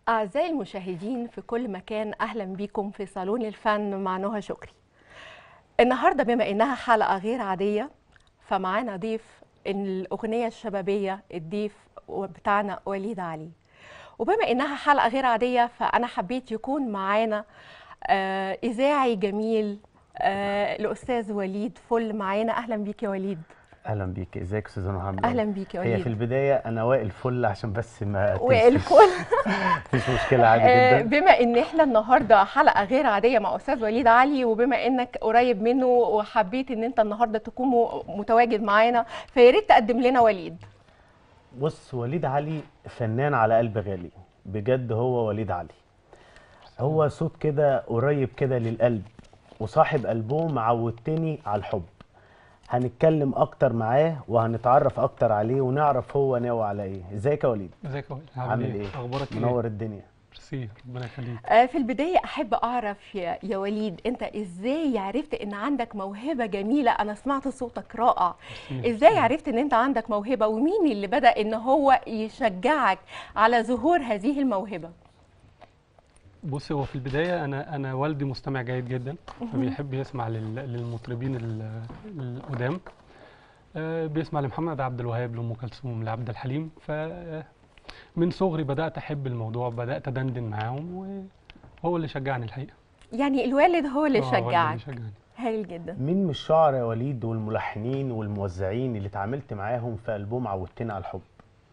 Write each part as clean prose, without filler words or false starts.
أعزائي المشاهدين في كل مكان، أهلا بكم في صالون الفن مع نهى شكري. النهاردة بما إنها حلقة غير عادية فمعانا ضيف الأغنية الشبابية، الضيف بتاعنا وليد علي. وبما إنها حلقة غير عادية فأنا حبيت يكون معانا إذاعي جميل، الأستاذ وليد فل معانا. أهلا بيك يا وليد. اهلا بيك، ازيك يا استاذه نهى؟ أهلا بيك يا هي وليد. في البدايه انا وائل فل عشان بس ما تنسيش. والفل. مفيش مشكله، عادي جدا. بما ان احنا النهارده حلقه غير عاديه مع استاذ وليد علي، وبما انك قريب منه وحبيت ان انت النهارده تكون متواجد معانا، فيا ريت تقدم لنا وليد. بص، وليد علي فنان على قلب غالي بجد. هو وليد علي هو صوت كده قريب كده للقلب، وصاحب ألبوم عودتني على الحب. هنتكلم اكتر معاه وهنتعرف اكتر عليه ونعرف هو ناوي على ايه. ازيك يا وليد؟ ازيك يا وائل؟ عامل ايه؟ اخبارك ايه؟ منور الدنيا. ميرسي، ربنا يخليك. في البدايه احب اعرف يا وليد، انت ازاي عرفت ان عندك موهبه جميله؟ انا سمعت صوتك رائع. ازاي عرفت ان انت عندك موهبه، ومين اللي بدأ ان هو يشجعك على ظهور هذه الموهبه؟ بص، هو في البدايه انا والدي مستمع جيد جدا، فبيحب يسمع للمطربين القدام. بيسمع لمحمد عبد الوهاب، لأم كلثوم، لعبد الحليم. فمن صغري بدأت احب الموضوع، بدأت ادندن معاهم، وهو اللي شجعني الحقيقه. يعني الوالد هو اللي والدي شجعك. اللي شجعني. هايل جدا. مين من الشعراء يا وليد والملحنين والموزعين اللي اتعاملت معاهم في ألبوم عودتنا على الحب؟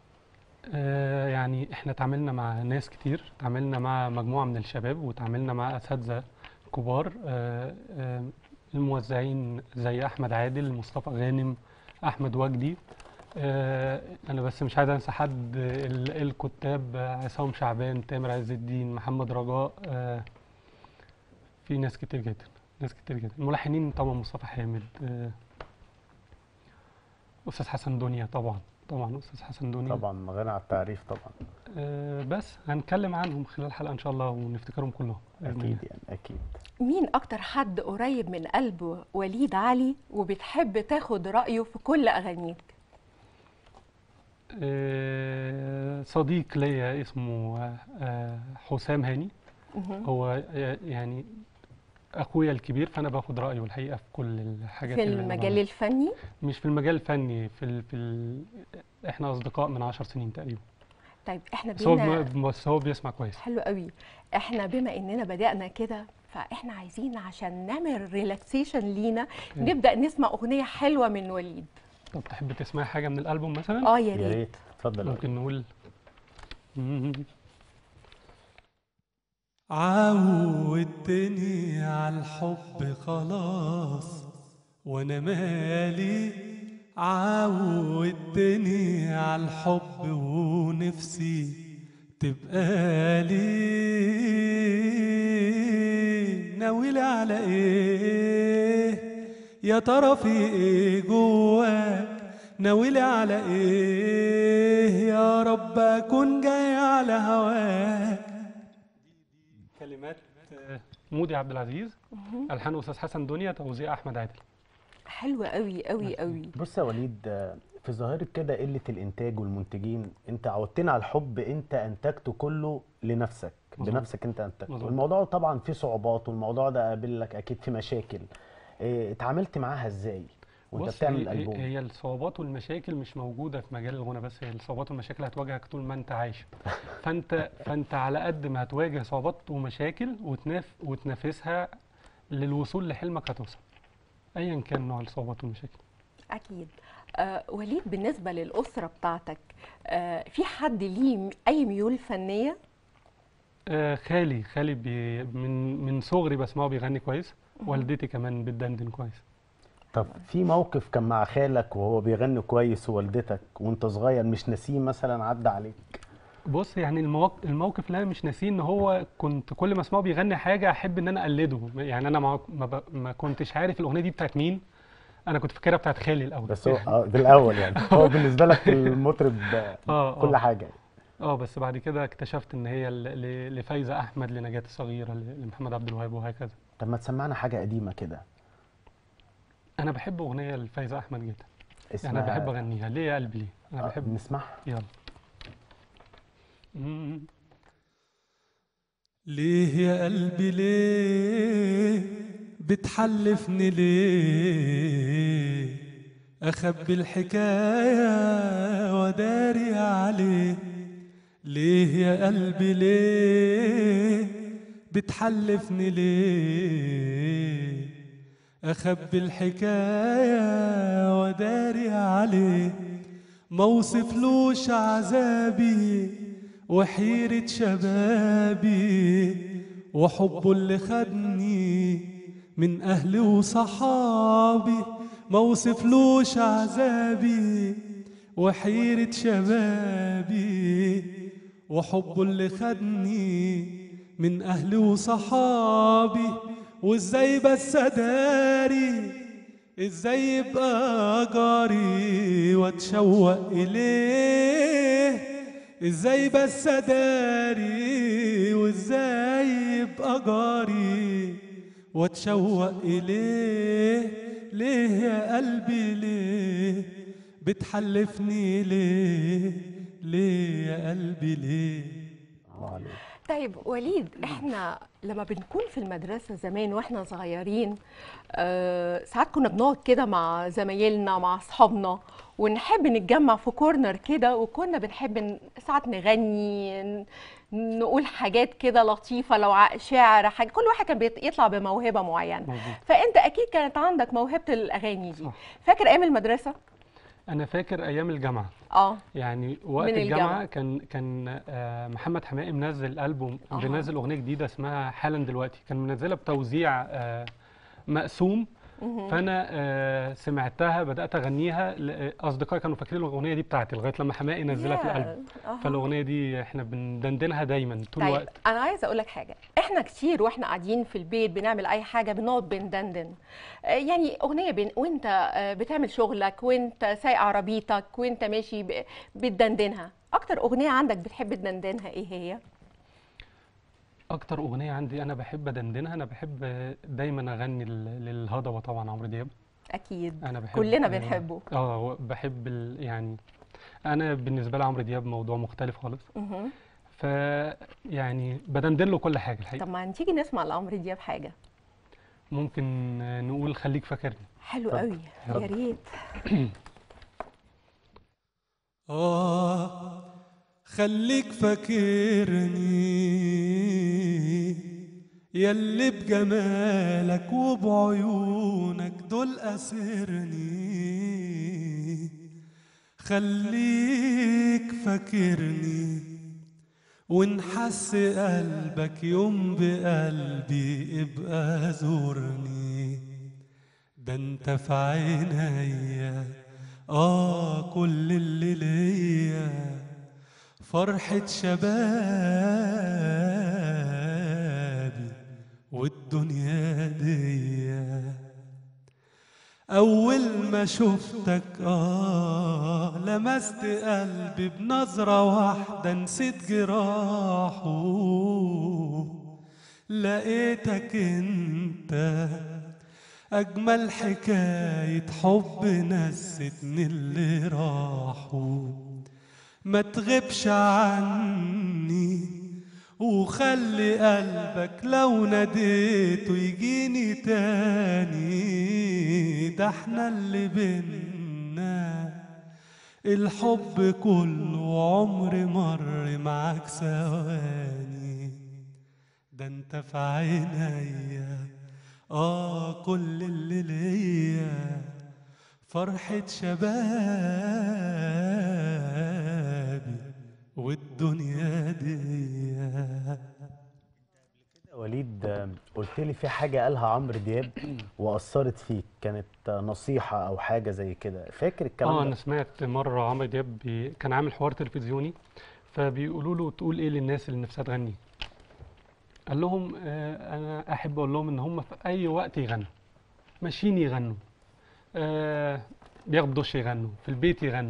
يعني احنا اتعاملنا مع ناس كتير، اتعاملنا مع مجموعة من الشباب، واتعاملنا مع أساتذة كبار. الموزعين زي أحمد عادل، مصطفى غانم، أحمد وجدي. أنا بس مش عايز أنسى حد. الكتاب عصام شعبان، تامر عز الدين، محمد رجاء. في ناس كتير جدا، ناس كتير جدا. الملحنين طبعا مصطفى حامد، أستاذ حسن دنيا، طبعا أستاذ حسن دنيا. طبعا غني عن التعريف طبعا. بس هنتكلم عنهم خلال الحلقة إن شاء الله ونفتكرهم كلهم. أكيد يعني أكيد. مين أكتر حد قريب من قلب وليد علي وبتحب تاخد رأيه في كل أغانيك؟ صديق ليا اسمه حسام هاني. هو يعني أخويا الكبير، فأنا باخد رأيه الحقيقة في كل الحاجات في اللي المجال الفني؟ مش في المجال الفني، إحنا أصدقاء من 10 سنين تقريبا. طيب احنا بس هو بيسمع كويس. حلو قوي. احنا بما اننا بدأنا كده فاحنا عايزين عشان نعمل ريلاكسيشن لينا نبدأ نسمع أغنية حلوة من وليد. طب تحب تسمعي حاجة من الألبوم مثلا؟ يا يا ريت. ريت، اتفضل. ممكن نقول عودتني على الحب خلاص وانا مالي، عودتني على الحب ونفسي تبقى لي. ناويلي على ايه يا ترى؟ في ايه جواك؟ ناويلي على ايه يا رب اكون جاي على هواك؟ كلمات مودي عبد العزيز، ألحان أستاذ حسن دنيا، توزيع أحمد عادل. حلوة قوي قوي قوي. بص يا وليد، في ظاهرة كده قلة الإنتاج والمنتجين، أنت عودتنا على الحب، أنت أنتجته كله لنفسك. مظبوط. بنفسك أنت أنتجته. مظبوط. والموضوع طبعا فيه صعوبات، والموضوع ده قابلك أكيد في مشاكل. اتعاملت معاها إزاي وأنت بص، بتعمل ألبوم؟ هي الصعوبات والمشاكل مش موجودة في مجال الغنى بس، هي الصعوبات والمشاكل هتواجهك طول ما أنت عايش. فأنت على قد ما هتواجه صعوبات ومشاكل وتنافسها للوصول لحلمك هتوصل، أيا كان نوع الصعوبات والمشاكل. أكيد. وليد، بالنسبة للأسرة بتاعتك في حد ليه أي ميول فنية؟ خالي من صغري بسمعه بيغني كويس. والدتي كمان بتدندن كويس. طب في موقف كان مع خالك وهو بيغني كويس ووالدتك وأنت صغير مش ناسيه مثلا عدى عليك؟ بص، يعني الموقف اللي انا مش ناسيه ان هو كنت كل ما اسمعه بيغني حاجه احب ان انا اقلده. يعني انا ما كنتش عارف الاغنيه دي بتاعت مين، انا كنت فاكرها بتاعت خالي الاول. بس هو بالاول يعني هو بالنسبه لك المطرب كل حاجه. بس بعد كده اكتشفت ان هي لفايزه احمد، لنجاة الصغيره، لمحمد عبد الوهاب، وهكذا. طب ما تسمعنا حاجه قديمه كده. انا بحب اغنيه لفايزه احمد جدا. اسمها يعني انا بحب اغنيها، ليه يا قلبي ليه. انا بحب نسمعها. يلا. ليه يا قلبي ليه بتحلفني ليه أخبي الحكاية وداري عليه ليه يا قلبي ليه بتحلفني ليه أخبي الحكاية وداري عليه موصفلوش عذابي وحيرة شبابي وحبه اللي خدني من أهلي وصحابي موصفلوش عذابي وحيرة شبابي وحبه اللي خدني من أهلي وصحابي وإزاي بس أداري إزاي يبقى جاري واتشوق إليه إزاي بس أداري وإزاي يبقى جاري واتشوق إليه ليه يا قلبي ليه بتحلفني ليه ليه يا قلبي ليه. طيب وليد، احنا لما بنكون في المدرسة زمان واحنا صغيرين ساعات كنا بنقعد كده مع زمايلنا مع اصحابنا ونحب نتجمع في كورنر كده، وكنا بنحب ساعات نغني نقول حاجات كده لطيفة، لو شعر حاجة، كل واحد كان بيطلع بموهبة معينة. مظبوط. فانت اكيد كانت عندك موهبة الاغاني دي. صح. فاكر ايام المدرسة؟ انا فاكر ايام الجامعه، يعني وقت من الجامعه كان محمد حماقي منزل البوم، بينزل اغنيه جديده اسمها حالا دلوقتي، كان منزلها بتوزيع مقسوم. فانا سمعتها بدات اغنيها، اصدقائي كانوا فاكرين الاغنيه دي بتاعتي لغايه لما حماقي نزلها في الالبوم. فالاغنيه دي احنا بندندنها دايما طول الوقت. انا عايزه اقول لك حاجه، احنا كتير واحنا قاعدين في البيت بنعمل اي حاجه بنقعد بندندن، يعني اغنيه وانت بتعمل شغلك وانت سايق عربيتك وانت ماشي بتدندنها. اكتر اغنيه عندك بتحب تدندنها ايه هي؟ اكتر اغنيه عندي انا بحب ادندنها، انا بحب دايما اغني للهضبه طبعا، عمرو دياب. اكيد انا بحب كلنا بنحبه. بحب يعني انا بالنسبه لي عمرو دياب موضوع مختلف خالص. ف يعني بدندن له كل حاجه الحقيقه. طب ما تيجي نسمع لعمرو دياب حاجه؟ ممكن نقول خليك فاكرني. حلو قوي، يا ريت. خليك فاكرني ياللي بجمالك وبعيونك دول أسرني، خليك فاكرني ونحس قلبك يوم بقلبي ابقى زورني، ده انت في عينيا كل اللي ليا فرحة شبابي والدنيا دي. أول ما شفتك لمست قلبي بنظرة واحدة نسيت جراحه، لقيتك انت أجمل حكاية حب نستني اللي راحوا، ما تغيبش عني وخلي قلبك لو ناديته يجيني تاني، ده احنا اللي بينا الحب كله عمر مر معاك ثواني، ده انت في عينيا كل اللي ليا فرحة شبابي والدنيا دي. وليد، قلت لي في حاجة قالها عمرو دياب وأثرت فيك، كانت نصيحة أو حاجة زي كده، فاكر الكلام ده؟ أنا سمعت مرة عمرو دياب كان عامل حوار تلفزيوني، فبيقولوا له تقول إيه للناس اللي نفسها تغني؟ قال لهم أنا أحب أقول لهم إن هم في أي وقت يغنوا، ماشيين يغنوا، بياخدوا دش يغنوا، في البيت يغنوا.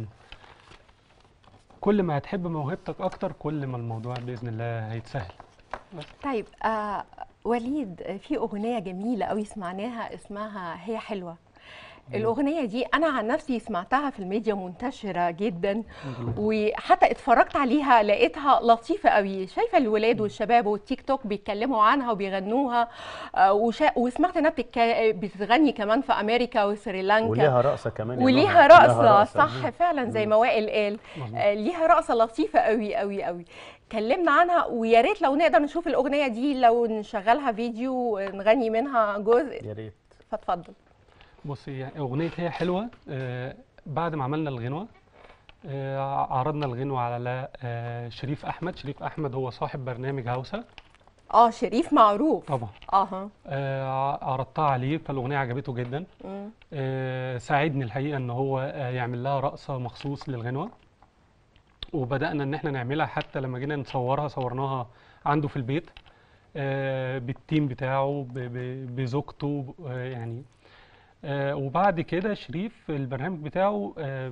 كل ما هتحب موهبتك أكتر كل ما الموضوع بإذن الله هيتسهل. طيب وليد، في أغنية جميلة قوي سمعناها اسمها هي حلوة. الأغنية دي أنا عن نفسي سمعتها في الميديا منتشرة جدا، وحتى اتفرجت عليها لقيتها لطيفة قوي. شايفة الولاد والشباب والتيك توك بيتكلموا عنها وبيغنوها، وسمعت إنها بتغني كمان في أمريكا وسريلانكا، وليها رقصة كمان يا وليها نهى، رقصة صح فعلا زي مم. ما وائل قال. ليها رقصة لطيفة قوي قوي قوي. كلمنا عنها، ويا ريت لو نقدر نشوف الأغنية دي، لو نشغلها فيديو نغني منها جزء. يا ريت. فاتفضل. بصي يعني اغنيه هي حلوه. بعد ما عملنا الغنوه عرضنا الغنوه على شريف احمد. شريف احمد هو صاحب برنامج هوسه. شريف معروف طبعا. عرضتها عليه فالاغنيه عجبته جدا. ساعدني الحقيقه ان هو يعمل لها رقصه مخصوص للغنوه، وبدانا ان احنا نعملها. حتى لما جينا نصورها صورناها عنده في البيت بالتيم بتاعه بزوجته يعني. وبعد كده شريف البرنامج بتاعه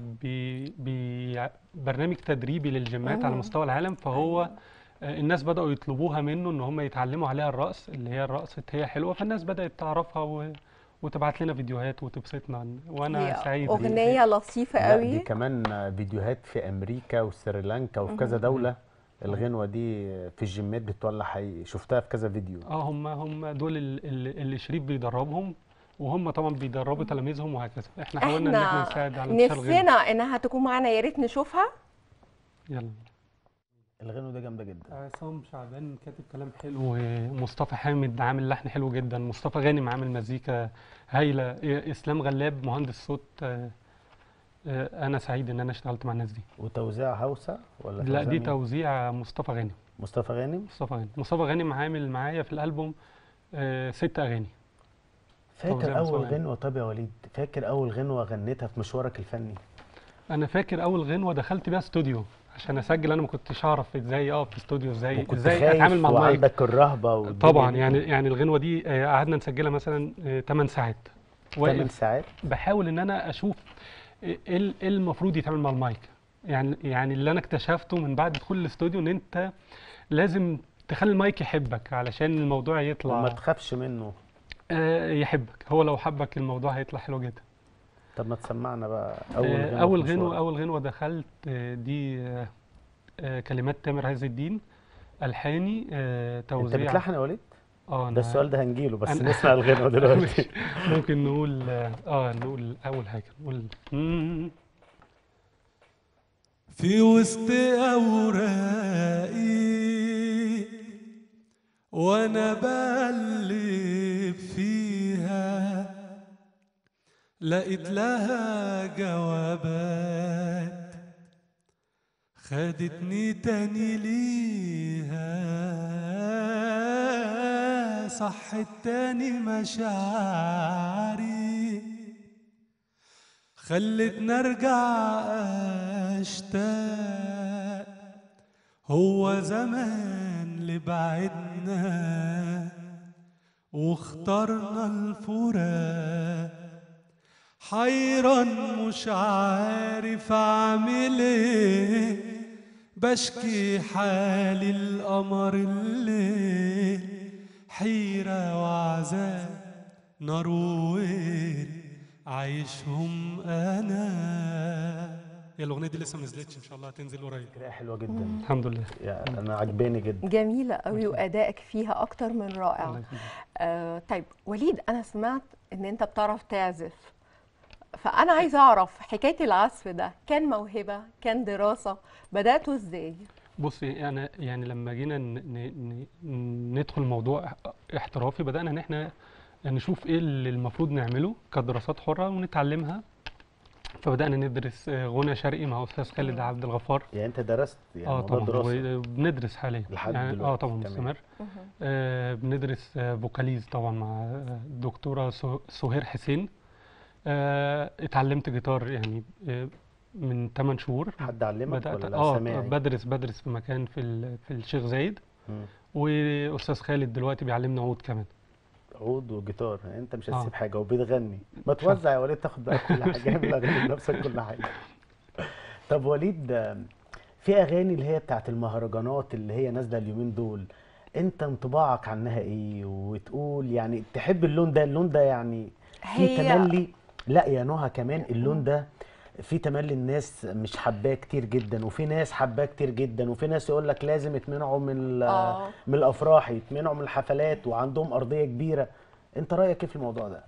برنامج تدريبي للجيمات على مستوى العالم، فهو الناس بدأوا يطلبوها منه ان هم يتعلموا عليها الرقص، اللي هي الرقصة هي حلوة، فالناس بدأت تعرفها وتبعت لنا فيديوهات وتبسطنا، وانا سعيد. أغنية لطيفة لا قوي. دي كمان فيديوهات في امريكا وسريلانكا وفي كذا دولة. الغنوة دي في الجيمات بتولع حقيقي، شفتها في كذا فيديو. هم دول اللي شريف بيدربهم، وهم طبعا بيدربوا تلاميذهم وهكذا. احنا حاولنا ان احنا نساعد على انتشار الغنوة. نفسنا انها تكون معانا، يا ريت نشوفها. يلا. الغنوة دي جامدة جدا. عصام شعبان كاتب كلام حلو، ومصطفى حامد عامل لحن حلو جدا، مصطفى غانم عامل مزيكا هايلة، اسلام غلاب مهندس صوت. انا سعيد ان انا اشتغلت مع الناس دي. وتوزيع هوسة ولا لا دي مين؟ توزيع مصطفى غانم. مصطفى غانم. مصطفى غانم عامل معايا في الالبوم 6 اغاني. فاكر اول غنوة؟ طب يا وليد، فاكر اول غنوة غنيتها في مشوارك الفني؟ انا فاكر اول غنوة دخلت بيها استوديو عشان اسجل. انا ما كنتش اعرف ازاي اقف في استوديو، ازاي اتعامل مع المايك. وعندك الرهبة طبعا. يعني الغنوة دي قعدنا نسجلها مثلا 8 ساعات. 8 ساعات بحاول ان انا اشوف ايه المفروض يتعمل مع المايك. يعني اللي انا اكتشفته من بعد دخول الاستوديو ان انت لازم تخلي المايك يحبك علشان الموضوع يطلع. وما تخافش منه. يحبك. هو لو حبك الموضوع هيطلع حلو جدا. طب ما تسمعنا بقى اول غنوة دخلت دي كلمات تامر عز الدين، الحاني توزيع. انت بتلحن يا وليد؟ ده السؤال ده هنجيله، بس نسمع الغنوة دلوقتي. ممكن نقول نقول اول حاجة نقول في وسط أوراقي وأنا بقلب فيها لقيت لها جوابات خدتني تاني ليها، صحت تاني مشاعري خلتني ارجع اشتاق. هو زمان اللي بعدنا واخترنا الفراق، حيران مش عارف اعمل ايه، بشكي حالي القمر الليل، حيرة وعذاب نار وويل عايشهم انا. هي الاغنيه دي لسه ما نزلتش، ان شاء الله هتنزل قريب. حلوه جدا. الحمد لله. يعني انا عجباني جدا. جميله قوي وادائك فيها اكتر من رائع. طيب وليد، انا سمعت ان انت بتعرف تعزف، فانا عايزه اعرف حكايه العزف ده كان موهبه كان دراسه، بداته ازاي؟ بصي انا يعني لما جينا ندخل موضوع احترافي بدانا ان احنا نشوف ايه اللي المفروض نعمله كدراسات حره ونتعلمها. فبدانا ندرس غنى شرقي مع استاذ خالد عبد الغفار. يعني انت درست يعني طبعا دراسه بندرس حاليا لحد يعني دلوقتي. طبعا مستمر. بندرس فوكاليز طبعا مع الدكتوره سهير حسين. اتعلمت جيتار يعني من 8 شهور. حد علمك ولا لا؟ بدرس في مكان في الشيخ زايد. واستاذ خالد دلوقتي بيعلمنا عود كمان. عود وجيتار. يعني انت مش هتسيب حاجه وبتغني. ما توزع يا وليد، تاخد بقى كل حاجه، اعمل اغاني بنفسك كل حاجه. طب وليد، في اغاني اللي هي بتاعت المهرجانات اللي هي نازله اليومين دول، انت انطباعك عنها ايه؟ وتقول يعني تحب اللون ده يعني في تملي لا يا نهى، كمان اللون ده في تملي الناس مش حباه كتير جدا، وفي ناس حباه كتير جدا، وفي ناس يقول لك لازم يتمنعوا اه من الافراح، يتمنعوا من الحفلات، وعندهم ارضيه كبيره. انت رايك ايه في الموضوع ده؟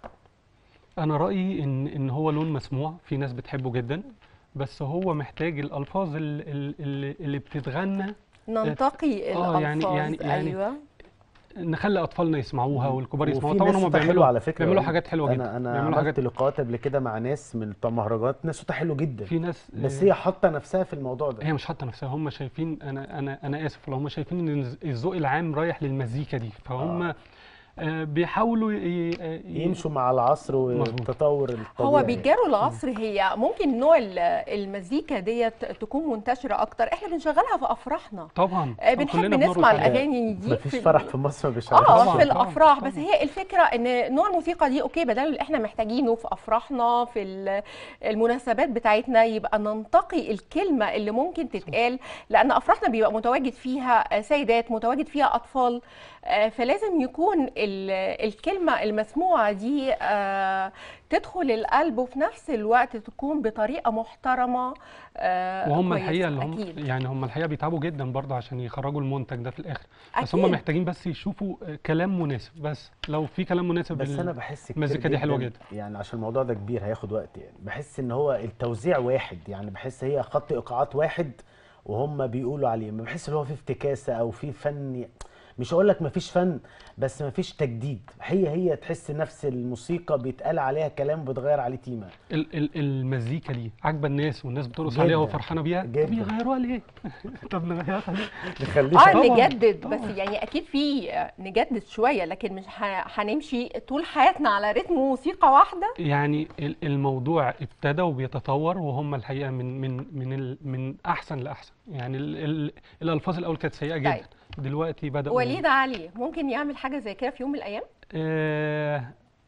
انا رايي ان هو لون مسموع، في ناس بتحبه جدا، بس هو محتاج الالفاظ اللي بتتغنى. ننتقي يعني الألفاظ، يعني أيوة. نخلي اطفالنا يسمعوها والكبار يسمعوها. وفي طبعا ناس هم صوتها حلو بيعملوا على فكره يا بيعملوا وليد. حاجات حلوه جدا، انا بيعملوا حاجات. عملت لقاءات قبل كده مع ناس من بتوع مهرجانات، ناس صوتها حلو جدا، في ناس بس هي حاطه نفسها في الموضوع ده. هي مش حاطه نفسها، هم شايفين، انا اسف لو هم شايفين ان الذوق العام رايح للمزيكا دي، فهم بيحاولوا يمشوا مع العصر مظبوط. والتطور هو الطبيعي. بيجاروا العصر. هي ممكن نوع المزيكا ديت تكون منتشرة أكتر، احنا بنشغلها في أفراحنا. طبعا بنحب كلنا بنرقص نسمع عليها. الأغاني دي مفيش في فرح في مصر ما بيشغلش. في طبعاً، الافراح. بس طبعاً. هي الفكره ان نوع الموسيقى دي اوكي، بدل اللي احنا محتاجينه في افراحنا، في المناسبات بتاعتنا، يبقى ننتقي الكلمه اللي ممكن تتقال، لان افراحنا بيبقى متواجد فيها سيدات، متواجد فيها اطفال، فلازم يكون الكلمه المسموعه دي تدخل القلب، وفي نفس الوقت تكون بطريقه محترمه وهم كويسة. الحقيقه اللي هم اكيد يعني هم الحقيقه بيتعبوا جدا برضه عشان يخرجوا المنتج ده في الاخر. بس هم اكيد. محتاجين بس يشوفوا كلام مناسب، بس لو في كلام مناسب بس انا بحس كتير المزيكا دي حلوه جدا. يعني عشان الموضوع ده كبير هياخد وقت، يعني بحس ان هو التوزيع واحد، يعني بحس هي خط ايقاعات واحد وهم بيقولوا عليه، ما بحس ان هو في افتكاسه او في فن. مش هقول لك مفيش فن، بس مفيش تجديد. هي تحس نفس الموسيقى بيتقال عليها كلام بيتغير عليه تيمه. المزيكا دي عاجبه الناس والناس بترقص عليها جدا وفرحانه بيها، طب جدا. يغيروها ليه؟ طب نغيرها ليه؟ نخليها طبعاً، نجدد. بس طبعاً. يعني اكيد في نجدد شويه، لكن مش هنمشي طول حياتنا على رتم موسيقى واحده. يعني الموضوع ابتدى وبيتطور، وهم الحقيقه من احسن لاحسن. يعني الالفاظ الاول كانت سيئه جدا، طيب، دلوقتي بداوا. وليد علي ممكن يعمل حاجه زي كده في يوم من الايام؟ آه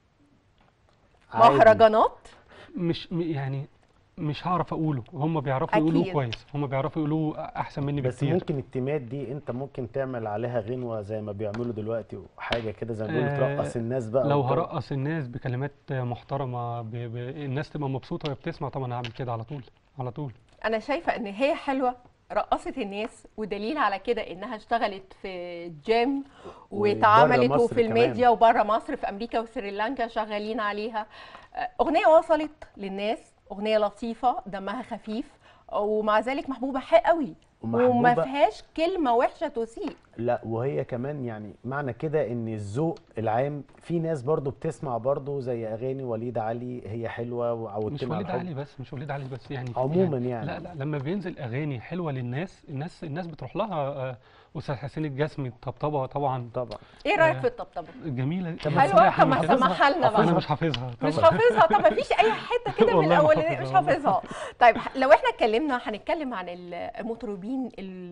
عادي. مهرجانات. يعني مش هعرف اقوله، هم بيعرفوا يقولوه أكيد. كويس، هم بيعرفوا يقولوه احسن مني بس بكتير. ممكن التيمات دي انت ممكن تعمل عليها غنوه زي ما بيعملوا دلوقتي، وحاجه كده زي ما بيقولوا ترقص الناس بقى لو والجو. هرقص الناس بكلمات محترمه، الناس تبقى مبسوطه وهي بتسمع، طبعا هعمل كده على طول على طول. انا شايفه ان هي حلوه، رقصت الناس، ودليل على كده انها اشتغلت في جيم واتعملت، مصر وفي الميديا كمان. وبره مصر، في امريكا وسريلانكا شغالين عليها. اغنيه وصلت للناس، اغنيه لطيفه دمها خفيف، ومع ذلك محبوبه قوي، وما ومحبوبه. فيهاش كلمه وحشه تسيء. لا، وهي كمان يعني معنى كده ان الذوق العام في ناس برضو بتسمع برضو زي اغاني وليد علي، هي حلوه مش وعودتنا على وليد الحب. علي بس، مش وليد علي بس، يعني عموما يعني. لا لا، لما بينزل اغاني حلوه للناس، الناس بتروح لها. استاذ حسين الجسمي، طبطبه طبعا. طبعا. ايه رايك في الطبطبه؟ جميله. حلوه، طب ما سمحها لنا انا بقى. مش حافظها مش طبعا. حافظها؟ طب ما فيش اي حته كده من والله ما الاولانيه مش حافظها والله. حافظها. طيب، لو احنا اتكلمنا هنتكلم عن المطربين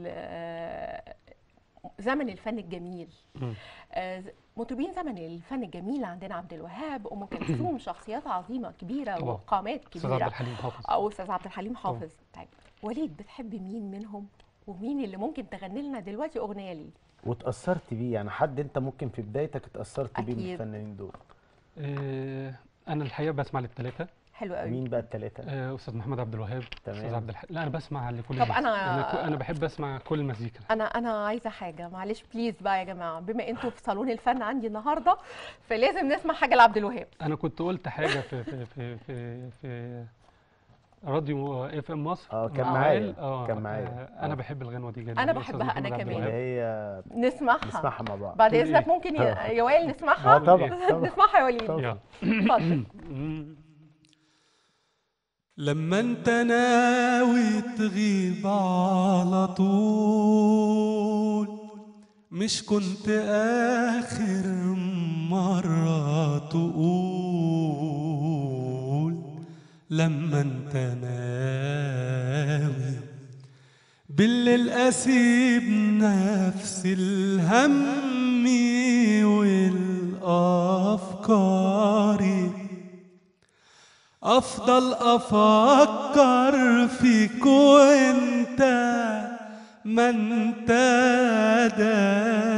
زمن الفن الجميل. مم. مطربين زمن الفن الجميل عندنا عبد الوهاب، ام كلثوم، شخصيات عظيمه كبيره طبعا. وقامات استاذ عبد كبيره، الحليم حافظ. او استاذ عبد الحليم حافظ. طيب، وليد بتحب مين منهم، ومين اللي ممكن تغني لنا دلوقتي اغنيه ليه؟ واتأثرت بيه، يعني حد انت ممكن في بدايتك اتأثرت بيه من أكيد. الفنانين دول؟ انا الحقيقه بسمع للثلاثه. حلو قوي. مين بقى الثلاثه؟ استاذ محمد عبد الوهاب، تمام. استاذ عبد لا، انا بسمع لكل طب الناس. أنا- انا بحب اسمع كل المزيكا. انا عايزه حاجه، معلش بليز بقى يا جماعه، بما انتوا في صالون الفن عندي النهارده، فلازم نسمع حاجه لعبد الوهاب. انا كنت قلت حاجه في راديو اف ام مصر. كان مع معايا. وائل. كان معايا. انا بحب الغنوه دي جدا. أنا الأستاذ بحبها محمد أنا عبد كمان. اللي الوهاب. هي نسمعها نسمعها مع بعض. بعد تقول اذنك. إيه؟ ممكن يا وائل نسمعها؟ طبعا طبعا. نسمعها يا وليد. يلا. اتفضل. لما انت ناوي تغيب على طول، مش كنت آخر مرة تقول لما انت ناوي بالليل أسيب نفس الهم والأفكار، أفضل أفكر فيك وانت ما انت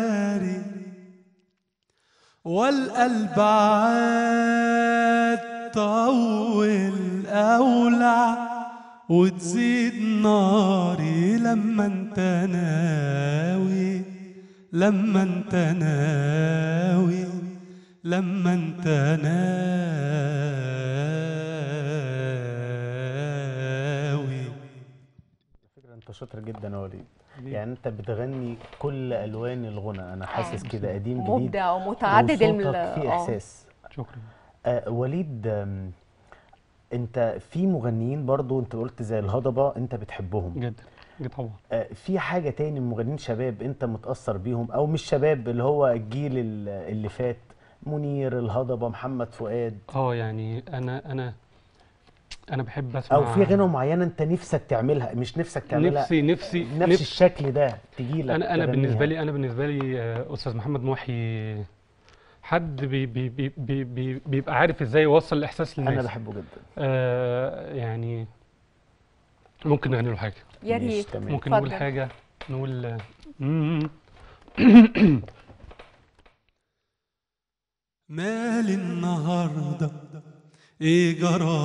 داري، والقلب عاد تطول أولع وتزيد ناري لما انت ناوي، لما انت ناوي، لما انت ناوي. فكرة انت شاطر جدا يا وليد. يعني انت بتغني كل الوان الغنى، انا حاسس كده قديم جديد مبدع ومتعدد وصوتك فيه احساس. شكرا. وليد، انت في مغنيين برضو انت قلت زي الهضبه انت بتحبهم جدا جدا طبعا. في حاجه تاني من مغنيين شباب انت متاثر بيهم، او مش شباب اللي هو الجيل اللي فات، منير، الهضبه، محمد فؤاد؟ يعني انا بحب اسمع، او في غنى معينه انت نفسك تعملها، مش نفسك تعملها، نفسي نفس الشكل ده تجي لك انا تغنيها؟ بالنسبه لي استاذ محمد محي حد بيبقى عارف ازاي يوصل الاحساس للناس. انا بحبه جدا. يعني ممكن نغني له حاجه؟ يا ماشي، ريت. تمام. ممكن نقول اتفضل. حاجه، نقول مالي النهارده ايه جرالي،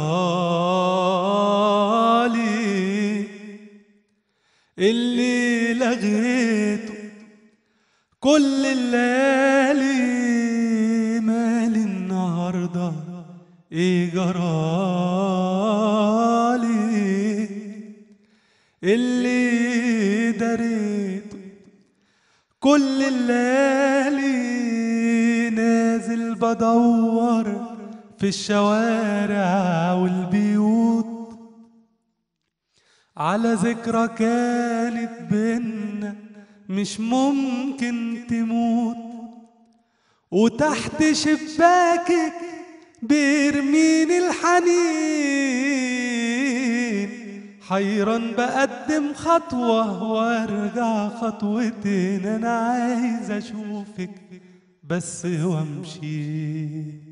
اللي لغيته كل الليالي. مالي النهارده ايه جرالي، اللي دريته كل الليالي. نازل بدور في الشوارع والبيوت على ذكرى كانت بينا مش ممكن تموت، وتحت شباكك بيرميني الحنين. حيران بقدم خطوة وارجع خطوتين، انا عايز اشوفك بس وامشي.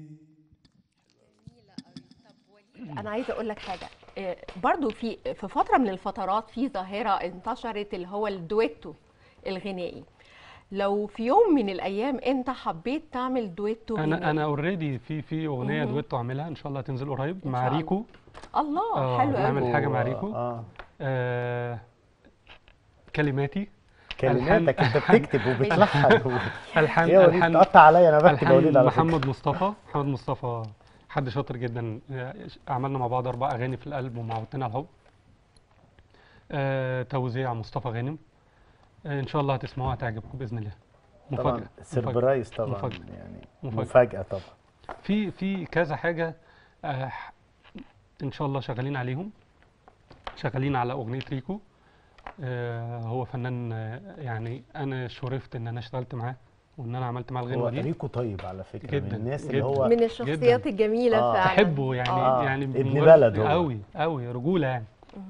انا عايزه اقول لك حاجه، برضو في فتره من الفترات في ظاهره انتشرت اللي هو الدويتو الغنائي. لو في يوم من الايام انت حبيت تعمل دويتو غنائي، انا اوريدي في اغنيه دويتو عاملها ان شاء الله هتنزل قريب إن مع شاء الله. ريكو. الله حلو قوي. نعمل حاجه مع ريكو. كلماتي، كلماتك انت بتكتب وبتلحن الحان يا وليد تقطع عليا، انا بكتب يا وليد على فكره. محمد مصطفى حد شاطر جدا. عملنا مع بعض 4 اغاني في الالبوم وعودتنا على الحب. توزيع مصطفى غانم. ان شاء الله هتسمعوها هتعجبكم باذن الله. طبعا سربرايز، طبعا مفاجأة. يعني مفاجأة طبعا. في كذا حاجه ان شاء الله شغالين عليهم، شغالين على اغنيه ريكو. هو فنان، يعني انا شرفت ان انا اشتغلت معاه وان انا عملت معاه الغنوه دي. ريكو طيب على فكره، جدا من الناس جدا اللي هو من الشخصيات الجميله فعلا. تحبه يعني. يعني ابن بلد هو قوي رجوله يعني.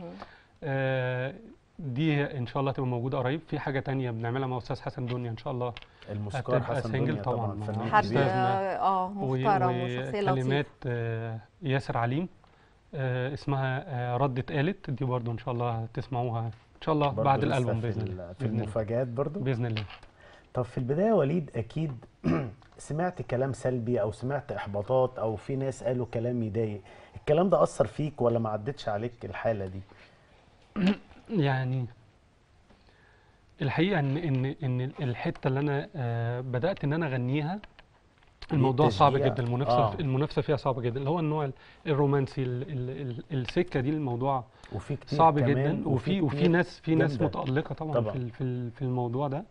دي ان شاء الله تبقى موجوده قريب. في حاجه تانية بنعملها مع استاذ حسن دنيا ان شاء الله، الموسيقار حسن دنيا طبعا فنان حد كبير. محترم وشخصيه لطيفه. كلمات ياسر عليم، اسمها ردت قالت. دي برضو ان شاء الله تسمعوها ان شاء الله بعد الالبوم باذن الله. في المفاجآت برضو باذن الله. طب في البدايه يا وليد، اكيد سمعت كلام سلبي او سمعت احباطات او في ناس قالوا كلام يضايق، الكلام ده اثر فيك ولا ما عدتش عليك الحاله دي؟ يعني الحقيقه ان الحته اللي انا بدات ان انا اغنيها، الموضوع صعب جدا. المنافسه فيها صعبه جدا، اللي هو النوع الرومانسي، السكه دي الموضوع وفي كتير صعب كمان جدا. وفي ناس متالقه طبعا في الموضوع ده.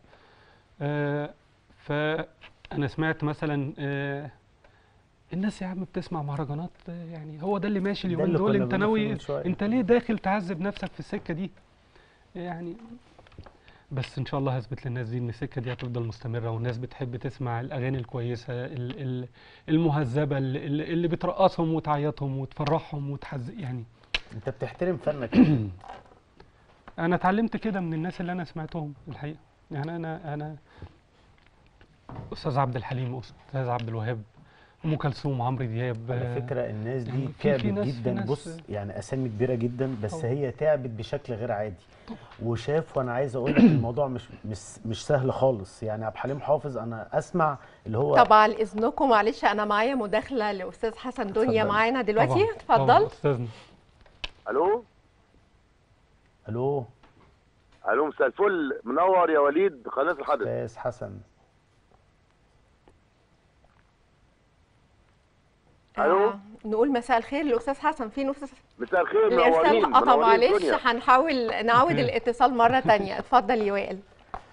فانا سمعت مثلا الناس يا عم بتسمع مهرجانات، يعني هو ده اللي ماشي اليومين دول، انت ناوي انت ليه داخل تعذب نفسك في السكه دي يعني؟ بس ان شاء الله هثبت للناس دي ان السكه دي هتفضل مستمره، والناس بتحب تسمع الاغاني الكويسه المهذبه اللي بترقصهم وتعيطهم وتفرحهم يعني. انت بتحترم فنك. انا اتعلمت كده من الناس اللي انا سمعتهم الحقيقه. يعني انا استاذ عبد الحليم، استاذ عبد الوهاب، ام كلثوم، عمرو دياب. على فكره الناس دي يعني تعبت في جدا. ناس بص يعني اسامي كبيره جدا، بس طبعا. هي تعبت بشكل غير عادي. وشاف، وانا عايز اقول لك الموضوع مش سهل خالص. يعني عبد الحليم حافظ انا اسمع اللي هو. طب على اذنكم معلش، انا معايا مداخله لاستاذ حسن دنيا اتفضل. معانا دلوقتي، طبعا اتفضل. استاذنا. الو. الو. الو، مساء الفل، منور يا وليد قناه الحدث. استاذ حسن. الو. نقول مساء الخير للاستاذ حسن. فين استاذ؟ مساء الخير، الارسال منورين قطع، منورين معلش الدنيا. هنحاول نعود الاتصال مره تانية. اتفضل يا وائل.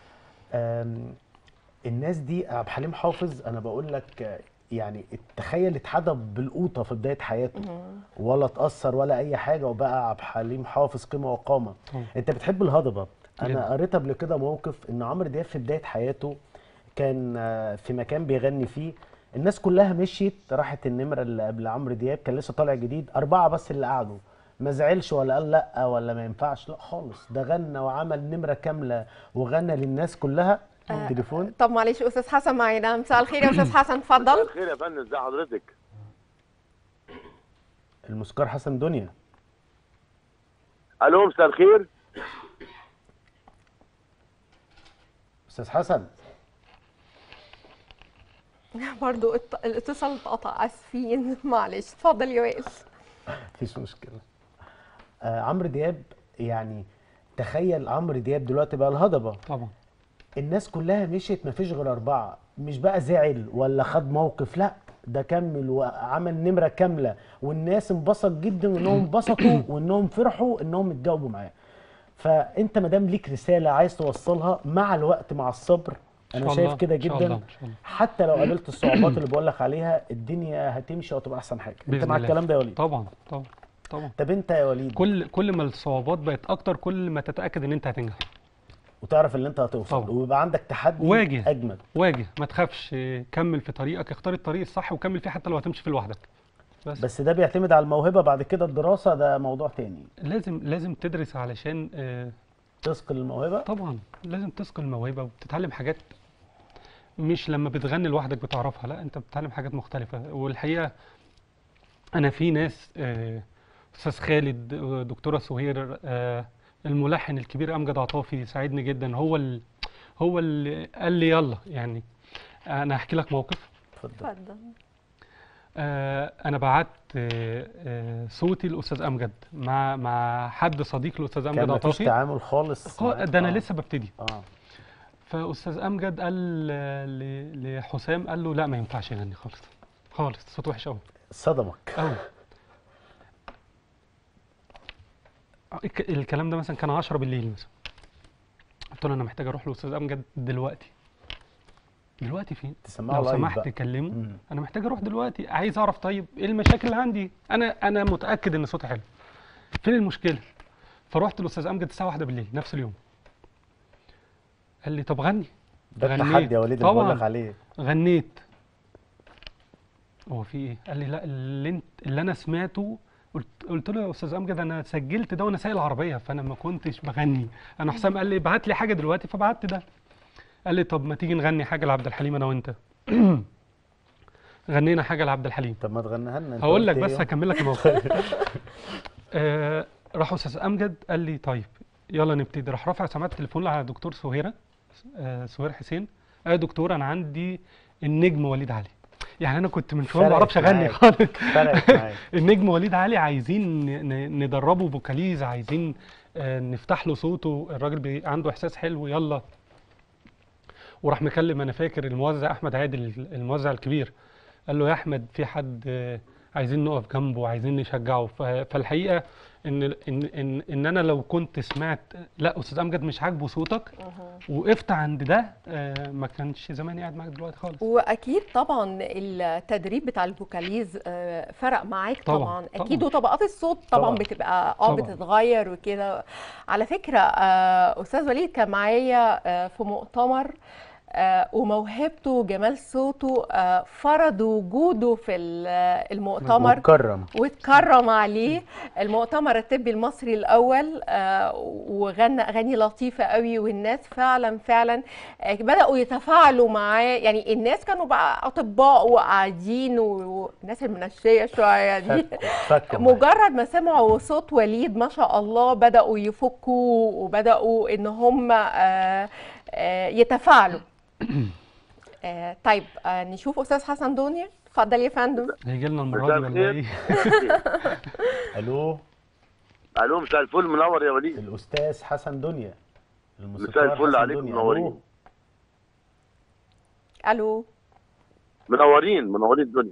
الناس دي عبد الحليم حافظ انا بقول لك يعني تخيل اتحدف بالقوطه في بدايه حياته ولا اتاثر ولا اي حاجه، وبقى عبد الحليم حافظ قيمه وقامه. انت بتحب الهضبه. انا جدا. قريت قبل كده موقف ان عمرو دياب في بدايه حياته كان في مكان بيغني فيه، الناس كلها مشيت، راحت النمره اللي قبل عمرو دياب كان لسه طالع جديد، 4 بس اللي قعدوا. ما زعلش ولا قال لا ولا ما ينفعش، لا خالص، ده غنى وعمل نمره كامله وغنى للناس كلها. تليفون. طب معلش استاذ حسن معانا. مساء الخير يا استاذ حسن، مساء اتفضل. الخير يا فندم، ازي حضرتك؟ الموسيقار حسن دنيا. الو، مساء الخير. استاذ حسن. برضو الاتصال اتقطع، اسفين معلش. اتفضل يا وائل. مفيش مشكله. عمرو دياب، يعني تخيل عمرو دياب دلوقتي بقى الهضبه، طبعا. الناس كلها مشيت، مفيش غير 4. مش بقى زعل ولا خد موقف، لا ده كمل وعمل نمره كامله، والناس انبسط جدا وانهم انبسطوا وانهم فرحوا انهم اتجاوبوا معاه. فانت ما دام ليك رساله عايز توصلها مع الوقت مع الصبر، انا شايف كده إن شاء جدا. الله، إن شاء الله. حتى لو قابلت الصعوبات اللي بقول لك عليها، الدنيا هتمشي وتبقى احسن حاجه. انت بإذن مع الله. الكلام ده يا وليد؟ طبعا طبعا طبعا. طب انت يا وليد، كل ما الصعوبات بقت اكتر، كل ما تتاكد ان انت هتنجح. وتعرف ان انت هتوصل طبعا. ويبقى عندك تحدي واجه. اجمد. واجه، ما تخافش، كمل في طريقك، اختار الطريق الصح وكمل فيه حتى لو هتمشي فيه لوحدك. بس ده بيعتمد على الموهبه، بعد كده الدراسه ده موضوع تاني. لازم تدرس علشان تثقل الموهبه. طبعا لازم تثقل الموهبه وبتتعلم حاجات مش لما بتغني لوحدك بتعرفها، لا انت بتتعلم حاجات مختلفه. والحقيقه انا في ناس، استاذ خالد، دكتوره سهير، الملحن الكبير امجد عطافي ساعدني جدا. هو اللي قال لي يلا. يعني انا هحكي لك موقف. اتفضل. اتفضل. انا بعت صوتي لاستاذ امجد مع حد صديق لاستاذ امجد كان مفيش عطافي. تعامل خالص. ده انا لسه ببتدي. اه فاستاذ امجد قال لحسام، قال له لا ما ينفعش يغني خالص خالص، صوته وحش قوي صدمك قوي. الكلام ده مثلا كان 10 بالليل مثلا. قلت له انا محتاج اروح لاستاذ امجد دلوقتي. دلوقتي فين؟ تسمعه لو لايف سمحت بقى. كلمه. انا محتاج اروح دلوقتي، عايز اعرف طيب ايه المشاكل اللي عندي. انا متاكد ان صوتي حلو، فين المشكله؟ فرحت لاستاذ امجد الساعه 1 بالليل نفس اليوم. قال لي طب غني. ده التحدي يا وليد اللي بقول لك عليه. غنيت. هو في ايه؟ قال لي لا، اللي انا سمعته. قلت له يا استاذ امجد انا سجلت ده وانا سايق العربيه، فانا ما كنتش بغني. انا حسام قال لي ابعت لي حاجه دلوقتي، فبعت ده. قال لي طب ما تيجي نغني حاجه لعبد الحليم انا وانت. غنينا حاجه لعبد الحليم. طب ما تغنيها لنا. هقول لك بس هكمل لك الموقف. راح استاذ امجد قال لي طيب يلا نبتدي. راح رافع سماعه التليفون على دكتور سهيره، سهير حسين. قال يا دكتور انا عندي النجم وليد علي. يعني انا كنت من شويه ما بعرفش اغني خالص. فرقت معاك. النجم وليد علي عايزين ندربه فوكاليز، عايزين نفتح له صوته، الراجل عنده احساس حلو، يلا. وراح مكلم، انا فاكر الموزع احمد عادل الموزع الكبير، قال له يا احمد في حد عايزين نقف جنبه، عايزين نشجعه. فالحقيقه ان انا لو كنت سمعت لا استاذ امجد مش عاجبه صوتك وقفت عند ده، ما كانش زماني قاعد معاك دلوقتي خالص. واكيد طبعا التدريب بتاع الفوكاليز فرق معاك طبعا. اكيد. وطبقات الصوت طبعا بتبقى بتتغير وكده. على فكره استاذ وليد كان معايا في مؤتمر وموهبته وجمال صوته فرضوا وجوده في المؤتمر واتكرم عليه. المؤتمر الطبي المصري الأول، وغنى أغاني لطيفة قوي، والناس فعلا بدأوا يتفاعلوا معاه. يعني الناس كانوا بقى أطباء وقاعدين، والناس المنشية شوية دي مجرد ما سمعوا صوت وليد ما شاء الله بدأوا يفكوا وبدأوا إن هم يتفاعلوا. طيب نشوف استاذ حسن دنيا. اتفضل يا فندم. هيجي لنا المره دي ولا ايه؟ الو مساء الفل، منور يا وليد. الاستاذ حسن دنيا، مساء الفل عليكم، منورين. الو منورين الدنيا.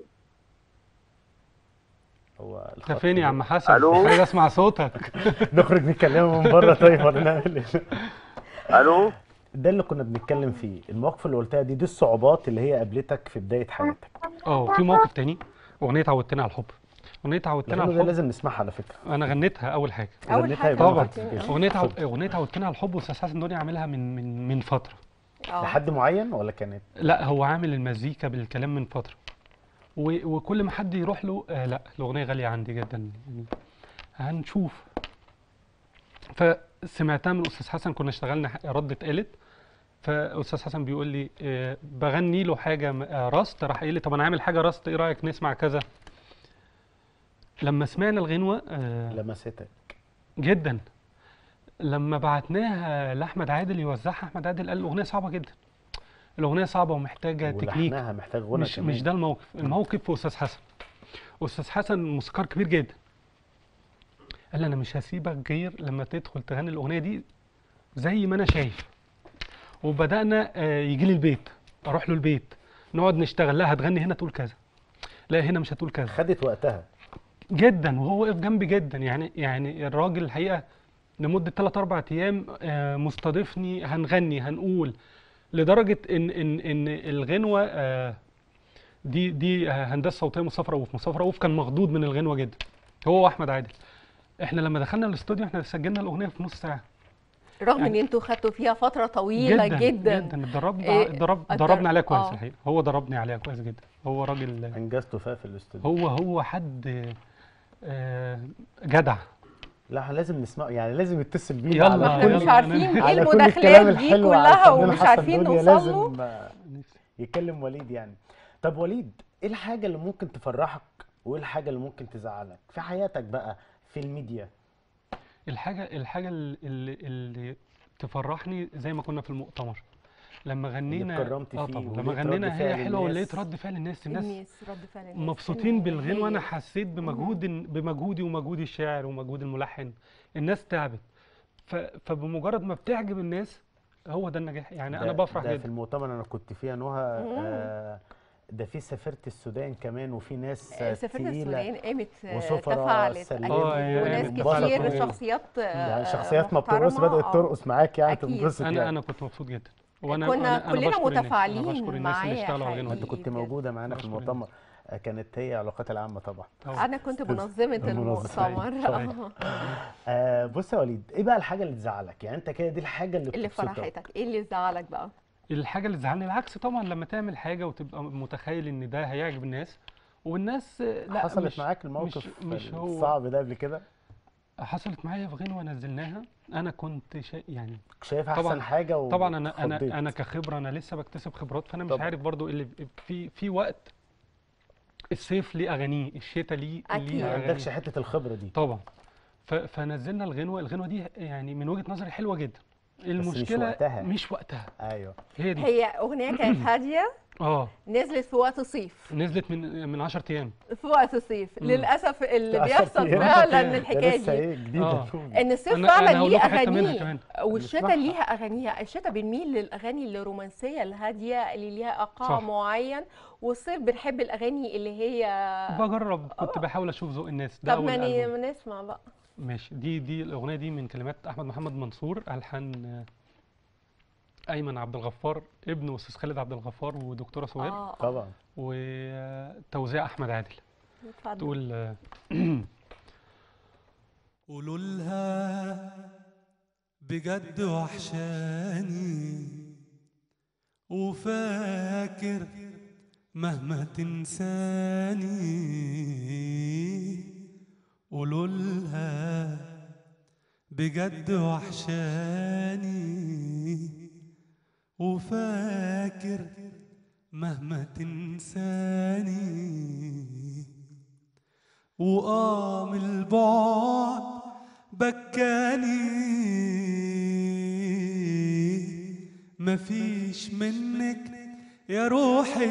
هو انت فين يا عم حسن؟ الو، عايز اسمع صوتك. نخرج نتكلم من بره طيب ولا نعمل ايه؟ الو، ده اللي كنا بنتكلم فيه، المواقف اللي قلتها دي الصعوبات اللي هي قابلتك في بدايه حياتك. في موقف تاني، اغنيه عودتنا على الحب. اغنيه عودتنا على الحب لازم نسمعها على فكره. انا غنيتها اول حاجه طبعا. اغنيه عودتنا على الحب استاذ حسن دنيا عاملها من فتره. لحد معين ولا كانت؟ لا، هو عامل المزيكا بالكلام من فتره، وكل ما حد يروح له لا الاغنيه غاليه عندي جدا يعني. هنشوف. فسمعتها من استاذ حسن، كنا اشتغلنا ردت قالت، فاستاذ حسن بيقول لي بغني له حاجه راست، راح قايل لي طب انا عامل حاجه راست، ايه رايك نسمع كذا؟ لما سمعنا الغنوه لمستك جدا. لما بعتناها لاحمد عادل يوزعها، احمد عادل قال الاغنيه صعبه جدا، الاغنيه صعبه ومحتاجه تكنيك، محتاج غنى مش ده الموقف. الموقف في استاذ حسن. استاذ حسن موسيقار كبير جدا، قال لي انا مش هسيبك غير لما تدخل تغني الاغنيه دي زي ما انا شايف. وبدانا يجي لي البيت، اروح له البيت، نقعد نشتغل. لا هتغني هنا تقول كذا، لا هنا مش هتقول كذا. خدت وقتها جدا، وهو واقف جنبي جدا. يعني الراجل الحقيقه لمده 3-4 ايام مستضيفني، هنغني هنقول، لدرجه ان الغنوه دي هندسه صوتيه مصطفى رؤوف كان مخضوض من الغنوه جدا، هو واحمد عادل. احنا لما دخلنا الاستوديو احنا سجلنا الاغنيه في نص ساعه، رغم ان انتوا خدتوا فيها فتره طويله جدا. اتدربنا عليها كويس الحقيقه. هو دربني عليها كويس جدا، هو راجل انجزته فيها في الاستوديو. هو حد جدع. لا لازم نسمعه، يعني لازم يتصل بينا. يلا احنا مش عارفين ايه المداخلات دي كلها ومش عارفين نوصل له. لازم يكلم وليد يعني. طب وليد، ايه الحاجه اللي ممكن تفرحك وايه الحاجه اللي ممكن تزعلك في حياتك بقى في الميديا؟ الحاجه اللي تفرحني زي ما كنا في المؤتمر لما غنينا. لما غنينا هي حلوه، ولقيت رد فعل الناس مبسوطين بالغنوه، وانا حسيت بمجهودي ومجهود الشاعر ومجهود الملحن. الناس تعبت، فبمجرد ما بتعجب الناس هو ده النجاح يعني. انا بفرح جدا. في المؤتمر انا كنت فيها نهى، ده في سافرت السودان كمان، وفي ناس سافرت السودان قامت وسفراء تفاعلت وناس كتير، شخصيات ما بترقص بدأت ترقص معاك يعني، تنبسط يعني. انا كنت مبسوط جدا، كنا كلنا متفاعلين معايا. انت كنت موجوده معانا في المؤتمر، كانت هي علاقات العامه طبعا. انا كنت منظمه المؤتمر. بص يا وليد، ايه بقى الحاجه اللي تزعلك؟ يعني انت كده دي الحاجه اللي فرحتك، ايه اللي زعلك بقى؟ الحاجه اللي تزعلني العكس طبعا، لما تعمل حاجه وتبقى متخيل ان ده هيعجب الناس، والناس لا. حصلت معاك الموقف مش الصعب ده قبل كده؟ حصلت معايا في غنوه نزلناها، انا كنت يعني شايف احسن حاجه طبعا انا كخبره، انا لسه بكتسب خبرات، فانا مش عارف برضو اللي في وقت الصيف ليه اغانيه، الشتاء ليه اكيد ما عندكش حته الخبره دي طبعا. فنزلنا الغنوه دي يعني من وجهه نظري حلوه جدا. المشكله مش وقتها. ايوه هي اغنيه كانت هاديه، نزلت في وقت الصيف، نزلت من 10 ايام في وقت الصيف. للاسف اللي بيحصل فعلا الحكايه دي ان الصيف فعلا ليه اغانيه والشتاء ليها اغانيها. الشتاء بنميل للاغاني الرومانسيه الهاديه اللي ليها ايقاع معين، والصيف بنحب الاغاني اللي هي بجرب. كنت بحاول اشوف ذوق الناس. ده طب ما نسمع بقى. ماشي. دي الاغنيه دي من كلمات احمد محمد منصور، الحان ايمن عبد الغفار ابن استاذ خالد عبد الغفار ودكتوره سهير طبعا، وتوزيع احمد عادل. تقول قولوا لها بجد وحشاني، وفاكر مهما تنساني قولولها بجد وحشاني، وفاكر مهما تنساني، وقام البعد بكاني، مفيش منك يا روحي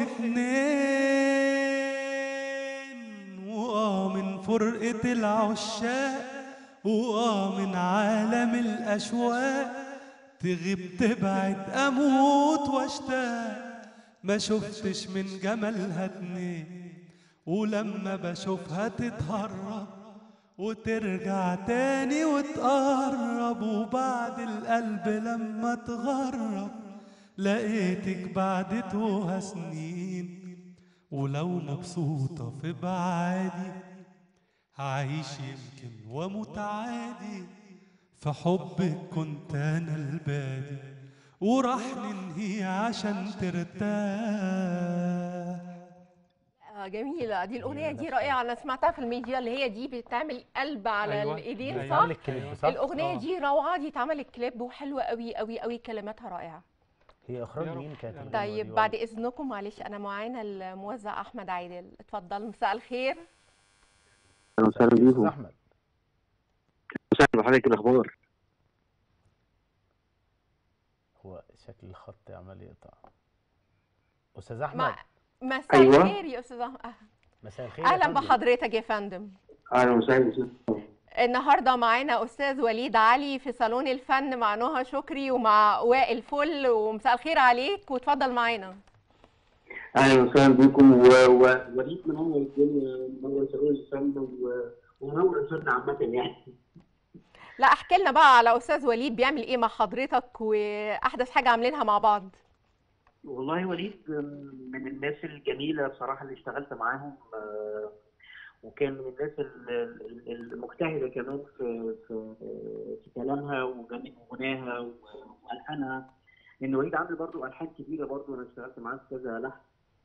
اتنين، من فرقة العشاق من عالم الأشواق، تغيب تبعد أموت واشتاق، ما شفتش من جمالها اتنين، ولما بشوفها تتهرب وترجع تاني وتقرب، وبعد القلب لما تغرب لقيتك بعدتها سنين، ولو مبسوطة في بعادي هعيش يمكن واموت عادي، في حبك كنت انا البادي وراح ننهي عشان ترتاح. جميلة دي الأغنية دي رائعة، أنا سمعتها في الميديا اللي هي دي بتعمل قلب على أيوة. الإيدين أيوة. صح؟ عمل الكليب صح؟ الأغنية دي روعة، دي اتعملت كليب وحلوة قوي قوي قوي، كلماتها رائعة. هي اخراج يا رب. مين كانت الغنوة طيب دي بعد والله؟ إذنكم معلش أنا معانا الموزع أحمد عادل، اتفضل. مساء الخير. اهلا وسهلا أستاذ بيكم. احمد. مساء بحضرتك، الاخبار؟ هو شكل الخط عمال يقطع. استاذ احمد. مساء أيوة. الخير يا أستاذ أحمد. مساء الخير يا أهلا فندم. بحضرتك يا فندم. اهلا وسهلا. النهارده معانا استاذ وليد علي في صالون الفن مع نهى شكري ومع وائل فل، ومساء الخير عليك واتفضل معانا. اهلا وسهلا بيكم. ووليد منور الدنيا، منور صالون الفن ومنور الفن عامه يعني. لا احكي لنا بقى على استاذ وليد بيعمل ايه مع حضرتك واحدث حاجه عاملينها مع بعض. والله وليد من الناس الجميله بصراحه اللي اشتغلت معاهم، وكان من الناس المجتهده كمان في كلامها وغناها والحانها، لان وليد عامل برضه الحان كبيره برضه، انا اشتغلت معاه في كذا لحن.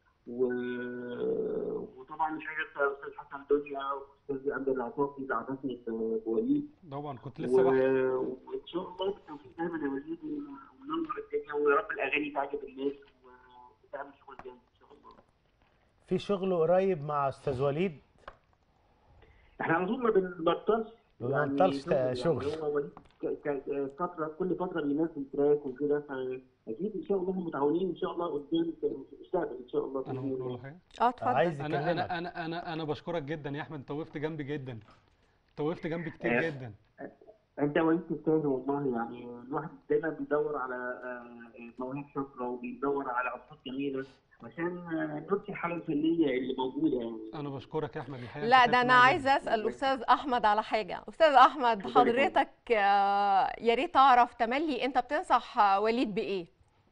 وطبعا مش عايز انسى استاذ حسن دنيا واستاذ امجد العطافي اللي عرفني بوليد. طبعا كنت لسه بحكي. وان شاء الله بالتوفيق دايما يا وليد، وننور الدنيا، ويا رب الاغاني تعجب الناس وتعمل شغل جامد ان شاء الله. في شغل قريب مع استاذ وليد؟ احنا على طول ما بنبطلش ما بنبطلش شغل. يعني هو وليد كل فتره بينزل تراك وكده، فاكيد ان شاء الله هم متعاونين ان شاء الله قدام في المستقبل ان شاء الله. انا ممكن اقول لك حاجه؟ اتفضل. عايز انا اكلمك. انا بشكرك جدا يا احمد، انت وقفت جنبي جدا، انت وقفت جنبي كتير جدا. انت وليد تستاهل والله، يعني الواحد دايما بيدور على مواهب شاطره وبيدور على اصوات جميله عشان نرسي الحاله الفنيه اللي موجوده يعني. انا بشكرك يا احمد الحقيقه. لا ده انا عايزه اسال استاذ احمد على حاجه. استاذ احمد حضرتك يا ريت اعرف تملي انت بتنصح وليد بايه؟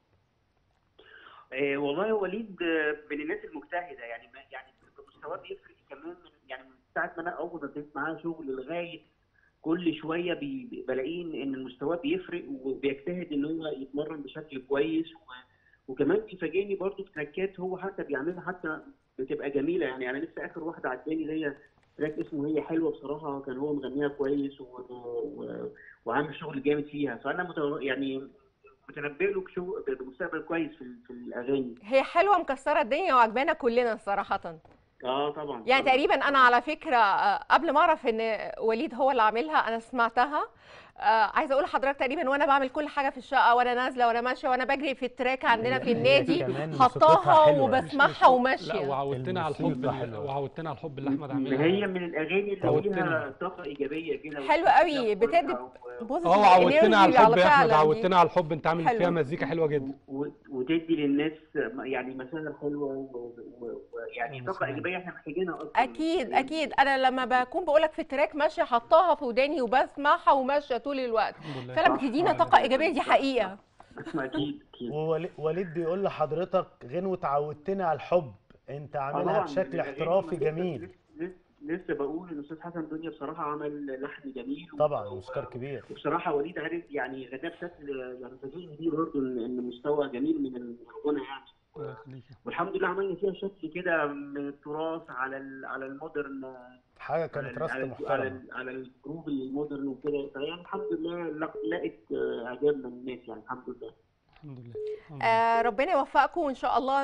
والله وليد من الناس المجتهده، يعني مستواه بيفرق كمان يعني من ساعه ما انا اول ما ابتديت معاه شغل لغايه كل شويه بلاقيه ان المستوى بيفرق وبيجتهد ان هو يتمرن بشكل كويس، وكمان بيفاجئني برضه بتراكات هو حتى بيعملها حتى بتبقى جميله. يعني انا لسه اخر واحده عجباني اللي هي تراك اسمه هي حلوه، بصراحه كان هو مغنيها كويس وعامل شغل جامد فيها، فانا يعني متنبئ له بمستقبل كويس في الاغاني. هي حلوه مكسره الدنيا وعجبانا كلنا صراحه. طبعا. يعني تقريبا انا على فكره قبل ما اعرف ان وليد هو اللي عاملها انا سمعتها. عايزه اقول لحضرتك تقريبا وانا بعمل كل حاجه في الشقه، وانا نازله وانا ماشيه وانا بجري في التراك عندنا في النادي حطاها وبسمعها وماشيه. لا وعودتنا على الحب وعودتنا على الحب اللي احمد عاملها. هي من الاغاني اللي فيها طاقه ايجابيه كده، حلوه قوي بتدي وعودتنا على الحب يا احمد، عودتنا على الحب، انت عامل فيها مزيكا حلوه جدا وتدي للناس يعني مشاعر حلوه ويعني طاقه ايجابيه احنا محتاجينها اصلا. اكيد انا لما بكون بقول لك في التراك ماشيه حطاها في وداني وبسمعها وماشيه طول الوقت، فعلا بتدينا طاقه ايجابيه، دي حقيقه. اكيد. ووليد بيقول لحضرتك غنوة عودتنا على الحب انت عاملها بشكل احترافي جميل. لسه بقول ان الاستاذ حسن دنيا بصراحه عمل لحن جميل طبعا موسيقار كبير. وبصراحه وليد عارف يعني غناه بشكل يعني فاجئني بيه برضه، ان مستوى جميل من الغنى يعني. الله يخليك. والحمد لله عملنا فيها شكل كده من التراث على على المودرن، حاجه كانت راست محترمه. على الجروب المودرن وكده، فيعني الحمد لله لقت اعجاب من الناس يعني الحمد لله. الحمد لله. الحمد لله. ربنا يوفقكم وان شاء الله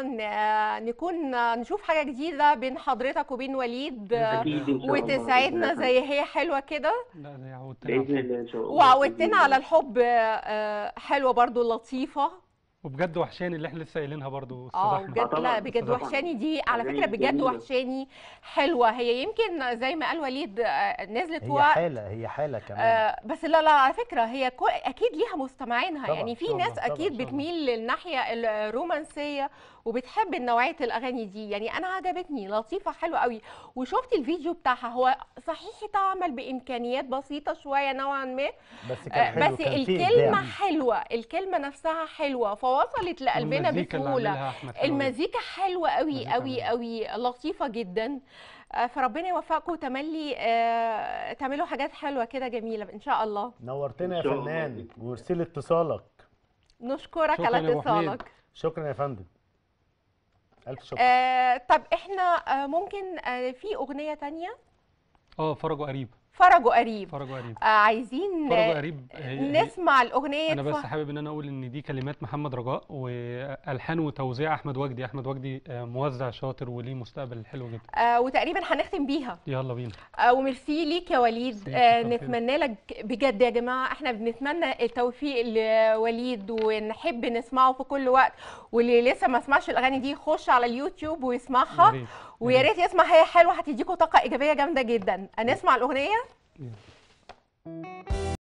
نشوف حاجه جديده بين حضرتك وبين وليد، اكيد ان شاء الله وتسعدنا زي هي حلوه كده. لا زي عودتنا باذن على الله ان شاء الله. وعودتنا على الحب حلوه برضو لطيفه. وبجد وحشاني اللي احنا لسه قايلينها برضو استاذ احمد. بجد لا طبعاً، بجد طبعاً. وحشاني دي على أغاني فكره بجد جميلة. وحشاني حلوه. هي يمكن زي ما قال وليد نزلت هي وقت حاله، هي حاله كمان. بس لا على فكره هي اكيد ليها مستمعينها. طبعاً، يعني في طبعاً، ناس طبعاً، اكيد طبعاً. بتميل للناحيه الرومانسيه وبتحب نوعيه الاغاني دي. يعني انا عجبتني لطيفه حلوه قوي. وشفت الفيديو بتاعها، هو صحيح اتعمل بامكانيات بسيطه شويه نوعا ما، بس كان حلو، بس كان فيه الكلمه إبداع. حلوه، الكلمه نفسها حلوه فوصلت لقلبنا والمزيكا اللي بسهوله. عاملها احمد حلوة جداً. المزيكا حلوه قوي مزيكا قوي عاملها. قوي لطيفه جدا. فربنا يوفقكم وتملي تعملوا حاجات حلوه كده جميله ان شاء الله. نورتنا يا إن شاء الله. فنان، وارسل اتصالك. نشكرك شكراً على يا أبو حميد. اتصالك. شكرا يا فندم، الف شكر. طب احنا ممكن في اغنيه تانية، فرجوا قريب. فرجوا قريب. فرجوا قريب. عايزين فرجوا قريب. نسمع الاغنيه. انا بس حابب ان انا اقول ان دي كلمات محمد رجاء والحان وتوزيع احمد وجدي. احمد وجدي موزع شاطر وليه مستقبل حلو جدا. وتقريبا هنختم بيها. يلا بينا. وميرسي ليك يا وليد. نتمنى لك بجد يا جماعه، احنا بنتمنى التوفيق لوليد ونحب نسمعه في كل وقت. واللي لسه ما سمعش الاغاني دي يخش على اليوتيوب ويسمعها، ويا ريت يسمع، هي حلوه هتديكوا طاقه ايجابيه جامده جدا. نسمع الاغنيه.